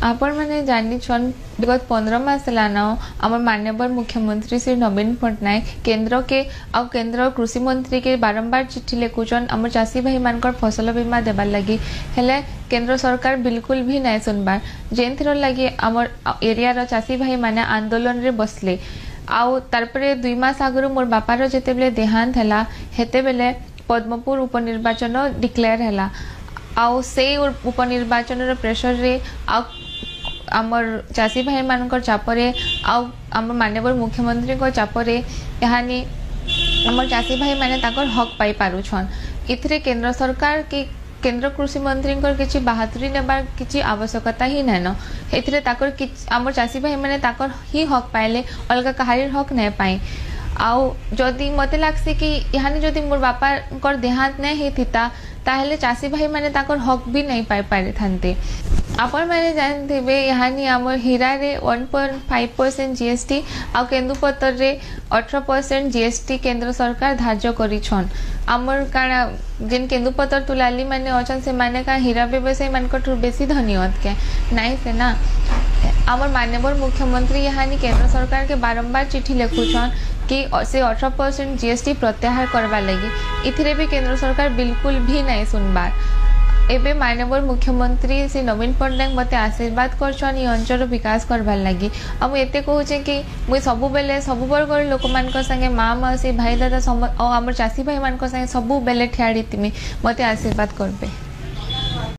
आपण मैंने जानी छन विगत 15 मास लाना आम माननीय मुख्यमंत्री श्री नवीन पट्टनायक केंद्र कृषि मंत्री के बारंबार चिट्ठी लिखुचन आम चाषी भाई मान फसल बीमा देवार लगी हेले केंद्र सरकार बिल्कुल भी नहीं सुनबार जेन थर लगी आम एरिया चाषी भाई माने आंदोलन रे बसले आउ तारपरे 2 मास आगु मोर बापार जेतेबेले देहांत हैला हेतेबेले पद्मपुर उपनिर्वाचन डिक्लेयर हैला आउ से उपनिर्वाचन प्रेशर रे आमर चाषी भाई मानकर चापरे आम माननीय मुख्यमंत्री को चापरे यानी आमर चाषी भाई माने ताकर हक पाई पारुछन इथरे केंद्र सरकार की केंद्र कृषि मंत्री किसी बहादुरी नेबार किसी आवश्यकता ही नाइन एथिरे ताकर आमर चाषी भाई माने ताकर ही हक पाइले अलग कहारी हक नहीं पाए आउ जदि मते लागसी कि यानी जदि मोर बापा देहांत नहीं होता ताहले चाषी भाई माने ताकर हक भी नहीं पाई पारे थांते आपण मैंने जानते यहाँ आम हीरा रे 1.5% जीएसटी आउ केन्दुपतर रे 18% जीएसटी केंद्र सरकार धार्य करिछन आमर काना जिन केन्दुपतर तुलाली माने अछन से माने का हीरा व्यवसायी मानकर बेसी धनी होत के नहीं से ना आमर माननीय मुख्यमंत्री यहाँ केंद्र सरकार के बारंबार चिट्ठी लिखुछन कि से 18% जीएसटी प्रत्याहार करवा लगी इथिरे भी केंद्र सरकार बिल्कुल भी नहीं सुनबार एबे माननीय मुख्यमंत्री श्री नवीन पट्टनायक मते आशीर्वाद करछन ई अंचल विकास करबार लगी आ मु एते कहूचे कि मुई सबु बेले सबु वर्गर लोक मान संगे माँ मासी भाई दादा आमर चाषी भाई मान संगे सबु बेले ठियाड़ी तिमी मते आशीर्वाद करबे।